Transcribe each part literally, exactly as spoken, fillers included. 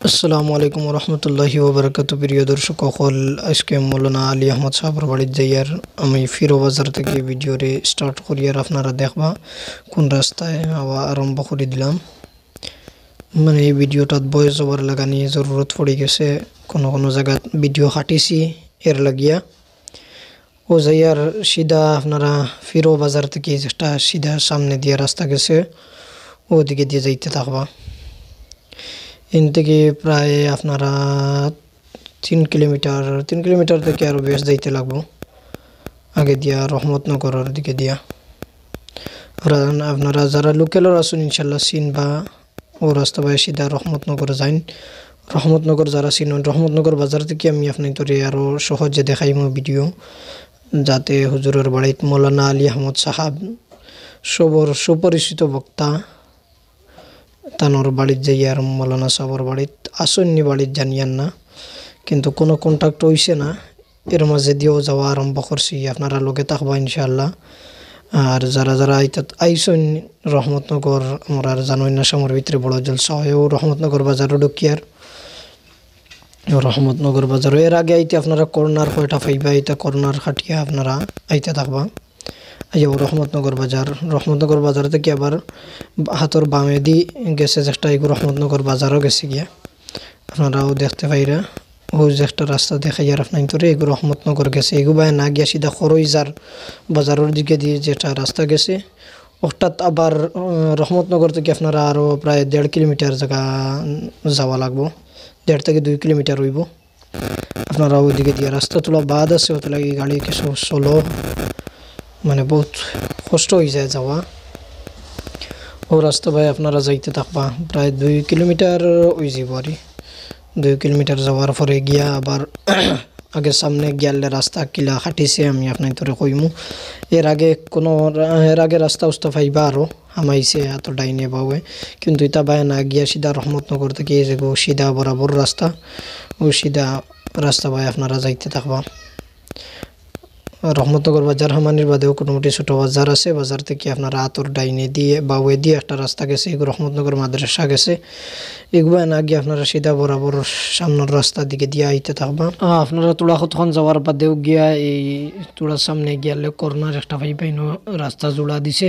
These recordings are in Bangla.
আসসালামু আলাইকুম রহমতুল্লাহি ওবরাকাতু। প্রিয় দর্শক সকল, আজকে মৌলানা আলী আহমদ সাহেবের বাড়ির যাইয়ার আমি ফিরো বাজার থেকে ভিডিওরে স্টার্ট করিয়ার আপনারা দেখবা কোন রাস্তায় আবার আরম্ভ করে দিলাম। মানে এই ভিডিওটাত ভয়েস ওভার লাগানি জরুরত পড়ে গেছে, কোনো কোনো জায়গা ভিডিও হাঁটিছি এর লাগিয়া। ও যাইয়ার সিধা আপনারা ফিরো বাজার থেকে একটা সিধা সামনে দিয়ে রাস্তা গেছে, ওদিকে দিয়ে যাইতে থাকবা। ইন থেকে প্রায় আপনারা তিন কিলোমিটার তিন কিলোমিটার থেকে আরও বেশ যাইতে লাগবো আগে দিয়া রহমতনগরের দিকে দিয়া। আপনারা যারা লোকেলর আসুন ইনশাল্লাহ চিন বা ও রাস্তা বাই সিধা রহমতনগর যাইন। রহমতনগর যারা চিনুন, রহমতনগর বাজার থেকে আমি আপনার তোরে আরও সহজে দেখাইম ভিডিও, যাতে হুজুরের বাড়িত মৌলানা আলী আহমদ সাহাব সবর সুপরিচিত বক্তা তানোর বাড়িত যাইয়ার মৌলানা সাহর বাড়িত আসন্নি বাড়িত জানিয়ান না, কিন্তু কোনো কন্ট্যাক্ট হইছে না। এর মাঝে দিয়েও যাওয়া আরম্ভ করছি, আপনারা লোকে থাকবা ইনশাআল্লাহ। আর যারা যারা আইতাত আইসন রহমতনগর আমরা জানুই না সময়ের ভিতরে বড় জলসা হয়, ও রহমতনগর বাজারও ঢুকিয়ার রহমতনগর বাজারও এর আগে আইতে আপনারা কর্নার কয়টা পাইবা, এটা কর্নার খাটিয়া আপনারা আইতে থাকবা। আইয়া রহমতনগর বাজার, রহমতনগর বাজার থেকে আবার হাতর বামে দি গেছে যেটা এগুলো রহমতনগর বাজারও গেছে গিয়া, আপনারাও দেখতে পাইরা। ও যে একটা রাস্তা দেখাই আর আপনার তোরে এগুলো রহমতনগর গেছে, এগুলো না গিয়া সিধা খরইজার বাজারের দিকে দিয়ে যেটা রাস্তা গেছে, হঠাৎ আবার রহমতনগর থেকে আপনারা আরও প্রায় দেড় কিলোমিটার জায়গা যাওয়া লাগবো, দেড় থেকে দুই কিলোমিটার হইব। আপনারা ওইদিকে দিয়ে রাস্তা তোলা বাদ আছে, ওতে লাগে গাড়ি কিছু চলো, মানে বহুত কষ্ট হয়ে যায় যাওয়া। ও রাস্তা ভাই আপনারা যাইতে থাকবা, প্রায় দুই কিলোমিটার ওই যাব আর দুই কিলোমিটার যাওয়ার পরে গিয়া আবার আগে সামনে গিয়ালে রাস্তা কিলা হাঁটিছে আমি আপনার তোরে কইমু। এর আগে কোনো এর আগে রাস্তা উস্তা পাইবা আরও হামাইছে এত ডাইনে বাউে, কিন্তু এটা বাই না গিয়া সিধা রহমতনগর থেকে এই যে সিধা বরাবর রাস্তা, ও সিধা রাস্তা ভাই আপনারা যাইতে থাকবা। রহমতনগর বাজার হামানির বাদেও মোটামুটি ছোটো বাজার আছে, বাজার থেকে আপনারা আতর ডাইনে দিয়ে বাউয়ে দিয়ে একটা রাস্তা গেছে, এগুলো রহমতনগর মাদ্রাসা গেছে। এগুলো না গিয়ে আপনারা সিধা বরাবর সামনের রাস্তার দিকে দিয়ে আইতে থাকবা। আপনারা তোড়া কতক্ষণ যাওয়ার বাদেও গিয়া এই তোড়ার সামনে গিয়ালে কর্নার একটা ভাই পাইন রাস্তা জোড়া দিছে,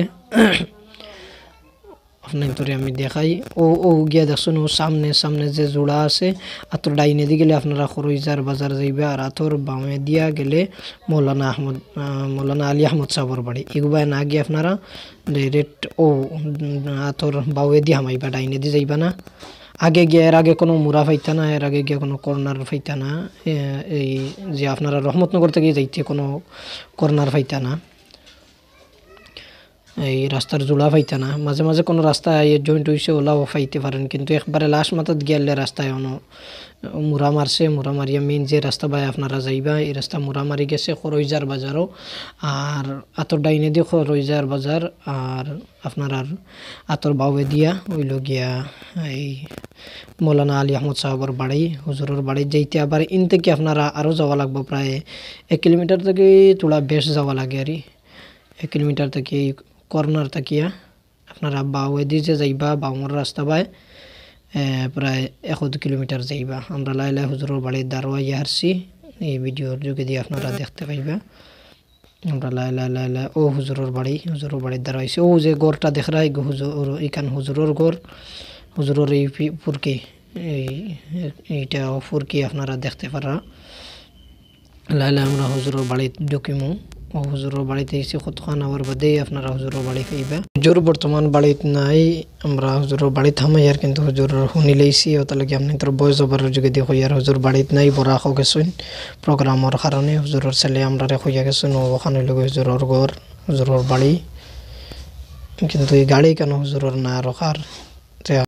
আপনার তোরে আমি দেখাই। ও ও গিয়া দেখুন ও সামনে সামনে যে জোড়া আছে, আতর ডাইনে দিয়ে গেলে আপনারা খরইজার বাজার যাইবে, আর আতর বামে দিয়া গেলে মৌলানা আহমদ মৌলানা আলী আহমদ সাহর বাড়ি। এগুবা না গিয়ে আপনারা ডাইরেক্ট ও আতর বাউয়ে দিয়ে হামাইবা, ডাইনে দিয়ে যাইবা না। আগে গিয়ে এর আগে কোনো মুড়া ফাইতা না, এর আগে গিয়ে কোনো কর্নার ফাইতা না, এই যে আপনারা রহমতনগর থেকে যাইতে কোনো কর্নার ফাইতা না, এই রাস্তার জোড়া ফাইতা না। মাঝে মাঝে কোনো রাস্তায় জয়েন্ট হয়েছে ওলাও ফাইতে পারেন, কিন্তু একবারে লাস্ট মাথাত গিয়ালে রাস্তায় অন মুড়া মারছে। মুড়া মারিয়া মেইন যে রাস্তা বাই আপনারা যাইবা, এই রাস্তা মুড়া মারি গেছে খরইজার বাজারও, আর আতর ডাইনে দিয়ে খরইজার বাজার, আর আপনার আর আতর বাউয়ে দিয়া ওইল গিয়া এই মৌলানা আলী আহমদ সাহেবের বাড়ি, হুজুরের বাড়ি যাইতে আবার ইন থেকে আপনারা আরও যাওয়া লাগবে, প্রায় এক কিলোমিটার থেকে তোলা বেশ যাওয়া লাগে আর এক কিলোমিটার থেকে কর্নার তাকিয়া আপনারা বাউয়ে দিয়ে যে যাইবা, বাউর রাস্তা বাই প্রায় এক দু কিলোমিটার যাইবা। আমরা লাই লাই হুজুরের বাড়ির দাঁড়াইয়া হারছি, এই ভিডিওর যুগে দিয়ে আপনারা দেখতে পাইবা। আমরা লাই লাই লাই লাই ও হুজুরের বাড়ি, হুজুরের বাড়ির দাঁড়াইছি। ও যে গড়টা দেখ রাই হুজুর, এখান হুজুরের গড়, হুজুরের এই ফুরকি, এই এইটা ফুরকি আপনারা দেখতে পারা। লাই লাই আমরা হুজুরের বাড়ি ঢুকিমু। ও হুজুরের বাড়িতে এসে কতক্ষণ আবার বাদেই আপনারা হুজুরের বাড়ি পাইবা। হুজুর বর্তমান বাড়িতে নাই, আমরা হুজুরের বাড়ি থামাই আর, কিন্তু হুজুর শুনি লাইছি ও তাহলে কি আপনি তোর বয়স ওভারের যুগে দিয়ে হইয়ার হুজুর বাড়িতে নাই, বড়া হো গেছেন প্রোগ্রামের কারণে। হুজুরের ছেলে আমরা হইয়া গেছেন ও ওখানে লোক হুজুরের ঘর, হুজুরের বাড়ি, কিন্তু এই গাড়ি কেন হুজুরের না রখার।